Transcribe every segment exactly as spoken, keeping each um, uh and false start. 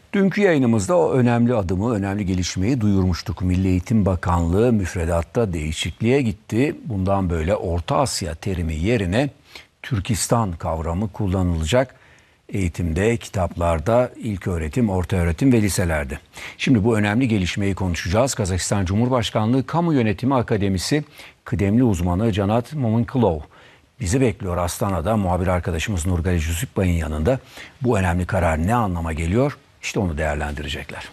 Dünkü yayınımızda o önemli adımı, önemli gelişmeyi duyurmuştuk. Milli Eğitim Bakanlığı müfredatta değişikliğe gitti. Bundan böyle Orta Asya terimi yerine Türkistan kavramı kullanılacak. Eğitimde, kitaplarda, ilköğretim, ortaöğretim ve liselerde. Şimdi bu önemli gelişmeyi konuşacağız. Kazakistan Cumhurbaşkanlığı Kamu Yönetimi Akademisi kıdemli uzmanı Canat Mominkılov bizi bekliyor Astana'da. Muhabir arkadaşımız Nurgali Jusupbay'ın yanında. Bu önemli karar ne anlama geliyor? İşte onu değerlendirecekler.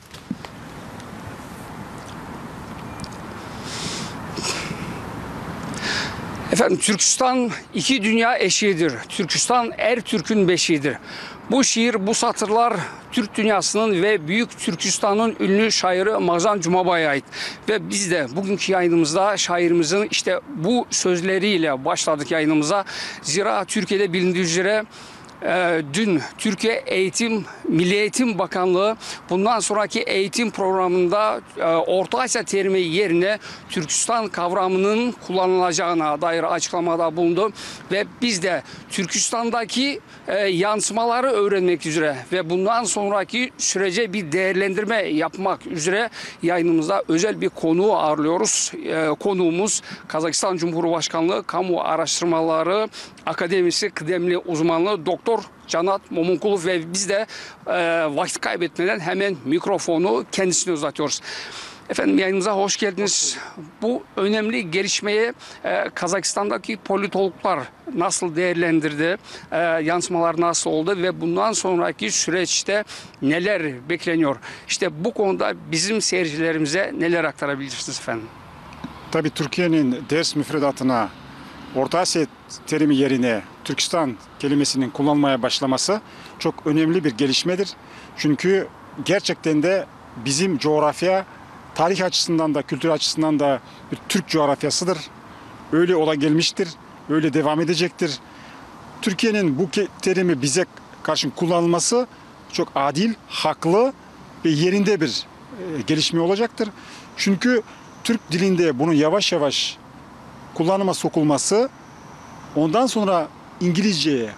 Efendim, Türkistan iki dünya eşiğidir. Türkistan er Türk'ün beşiğidir. Bu şiir, bu satırlar Türk dünyasının ve Büyük Türkistan'ın ünlü şairi Magzan Cumabay'a ait. Ve biz de bugünkü yayınımızda şairimizin işte bu sözleriyle başladık yayınımıza. Zira Türkiye'de bilindiği üzere Ee, dün Türkiye Eğitim, Milli Eğitim Bakanlığı bundan sonraki eğitim programında e, Orta Asya terimi yerine Türkistan kavramının kullanılacağına dair açıklamada bulundu. Ve biz de Türkistan'daki e, yansımaları öğrenmek üzere ve bundan sonraki sürece bir değerlendirme yapmak üzere yayınımızda özel bir konuğu ağırlıyoruz. E, konuğumuz Kazakistan Cumhurbaşkanlığı Kamu Araştırmaları Akademisi kıdemli uzmanlığı Doktor Canat Mominkılov ve biz de e, vakit kaybetmeden hemen mikrofonu kendisine uzatıyoruz. Efendim, yayınımıza hoş geldiniz. Bu önemli gelişmeyi e, Kazakistan'daki politologlar nasıl değerlendirdi, e, yansımalar nasıl oldu ve bundan sonraki süreçte neler bekleniyor? İşte bu konuda bizim seyircilerimize neler aktarabilirsiniz efendim? Tabii Türkiye'nin ders müfredatına Orta Asya terimi yerine Türkistan kelimesinin kullanmaya başlaması çok önemli bir gelişmedir. Çünkü gerçekten de bizim coğrafya tarih açısından da kültür açısından da bir Türk coğrafyasıdır. Öyle ola gelmiştir, öyle devam edecektir. Türkiye'nin bu terimi bize karşı kullanılması çok adil, haklı ve yerinde bir gelişme olacaktır. Çünkü Türk dilinde bunun yavaş yavaş kullanıma sokulması, ondan sonra İngilizceye,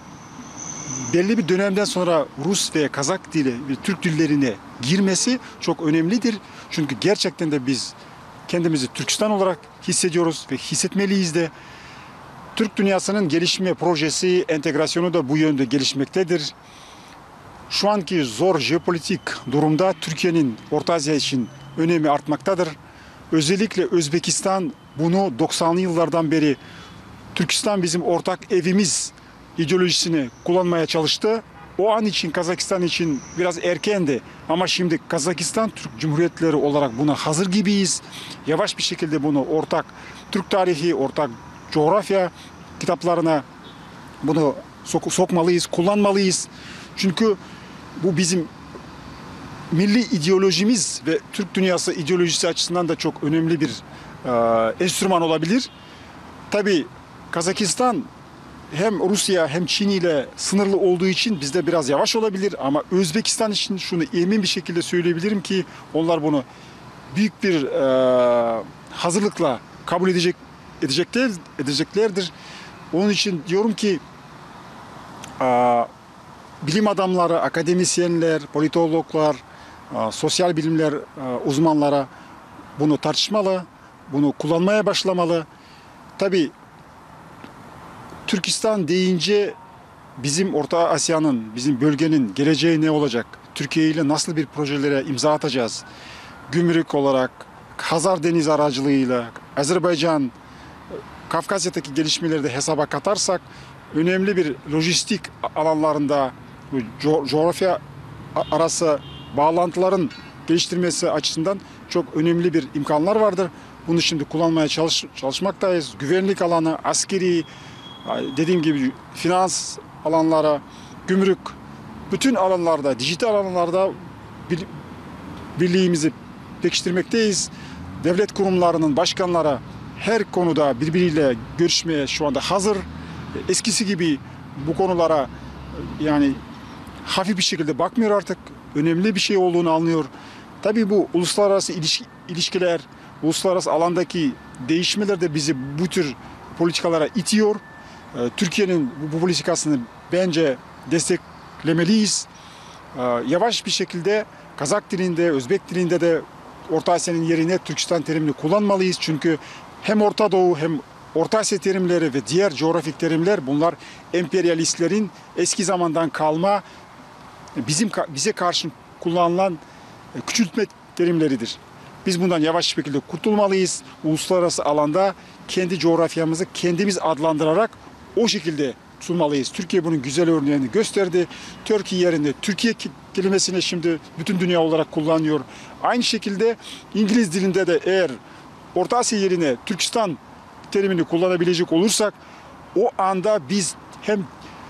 belli bir dönemden sonra Rus ve Kazak dili ve Türk dillerine girmesi çok önemlidir. Çünkü gerçekten de biz kendimizi Türkistan olarak hissediyoruz ve hissetmeliyiz de. Türk dünyasının gelişme projesi, entegrasyonu da bu yönde gelişmektedir. Şu anki zor jeopolitik durumda Türkiye'nin Orta Asya için önemi artmaktadır. Özellikle Özbekistan bunu doksanlı yıllardan beri Türkistan bizim ortak evimiz ideolojisini kullanmaya çalıştı. O an için Kazakistan için biraz erkendi ama şimdi Kazakistan Türk Cumhuriyetleri olarak buna hazır gibiyiz. Yavaş bir şekilde bunu ortak Türk tarihi, ortak coğrafya kitaplarına bunu sok sokmalıyız, kullanmalıyız. Çünkü bu bizim milli ideolojimiz ve Türk dünyası ideolojisi açısından da çok önemli bir e, enstrüman olabilir. Tabii Kazakistan hem Rusya hem Çin ile sınırlı olduğu için bizde biraz yavaş olabilir ama Özbekistan için şunu emin bir şekilde söyleyebilirim ki onlar bunu büyük bir e, hazırlıkla kabul edecek edecekler edeceklerdir. Onun için diyorum ki e, bilim adamları, akademisyenler, politologlar, e, sosyal bilimler e, uzmanlara bunu tartışmalı, bunu kullanmaya başlamalı. Tabii Türkistan deyince bizim Orta Asya'nın, bizim bölgenin geleceği ne olacak? Türkiye ile nasıl bir projelere imza atacağız? Gümrük olarak, Hazar Deniz aracılığıyla, Azerbaycan, Kafkasya'daki gelişmeleri de hesaba katarsak önemli bir lojistik alanlarında co coğrafya arası bağlantıların geliştirmesi açısından çok önemli bir imkanlar vardır. Bunu şimdi kullanmaya çalış çalışmaktayız. Güvenlik alanı, askeri, dediğim gibi finans alanlara, gümrük, bütün alanlarda, dijital alanlarda birliğimizi pekiştirmekteyiz. Devlet kurumlarının başkanları her konuda birbiriyle görüşmeye şu anda hazır. Eskisi gibi bu konulara yani hafif bir şekilde bakmıyor artık. Önemli bir şey olduğunu anlıyor. Tabii bu uluslararası ilişkiler, uluslararası alandaki değişmeler de bizi bu tür politikalara itiyor. Türkiye'nin bu politikasını bence desteklemeliyiz. e, yavaş bir şekilde Kazak dilinde, Özbek dilinde de Orta Asya'nın yerine Türkistan terimini kullanmalıyız. Çünkü hem Orta Doğu hem Orta Asya terimleri ve diğer coğrafik terimler bunlar emperyalistlerin eski zamandan kalma bizim bize karşı kullanılan küçültme terimleridir. Biz bundan yavaş bir şekilde kurtulmalıyız. Uluslararası alanda kendi coğrafyamızı kendimiz adlandırarak o şekilde sunmalıyız. Türkiye bunun güzel örneğini gösterdi. Türkiye yerine Türkiye kelimesini şimdi bütün dünya olarak kullanıyor. Aynı şekilde İngiliz dilinde de eğer Orta Asya yerine Türkistan terimini kullanabilecek olursak o anda biz hem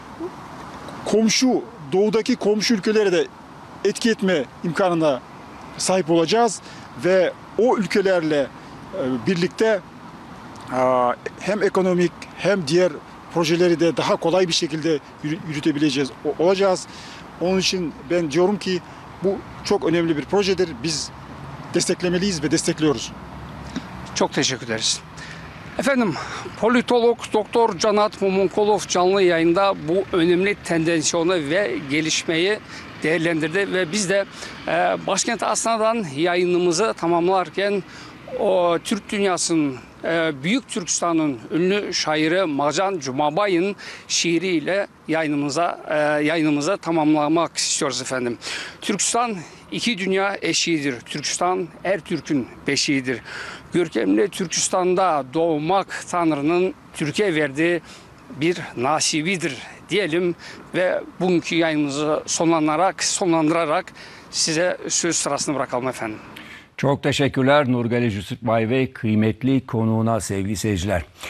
komşu doğudaki komşu ülkelere de etki etme imkanına sahip olacağız ve o ülkelerle birlikte hem ekonomik hem diğer projeleri de daha kolay bir şekilde yürütebileceğiz olacağız. Onun için ben diyorum ki bu çok önemli bir projedir. Biz desteklemeliyiz ve destekliyoruz. Çok teşekkür ederiz. Efendim, politolog Doktor Canat Mumunkulov canlı yayında bu önemli tendansiyonu ve gelişmeyi değerlendirdi ve biz de e, Başkent Aslan'dan yayınımızı tamamlarken o Türk dünyasının e, Büyük Türkistan'ın ünlü şairi Marjan Cumabay'ın şiiriyle yayınımıza e, yayınımıza tamamlamak istiyoruz efendim. Türkistan iki dünya eşiğidir. Türkistan her Türk'ün beşiğidir. Görkemli Türkistan'da doğmak Tanrı'nın Türkiye verdiği bir nasibidir diyelim ve bugünkü yayınımızı sonlandırarak, sonlandırarak size söz sırasını bırakalım efendim. Çok teşekkürler Nurgali Jusupbay ve kıymetli konuğuna sevgili seyirciler.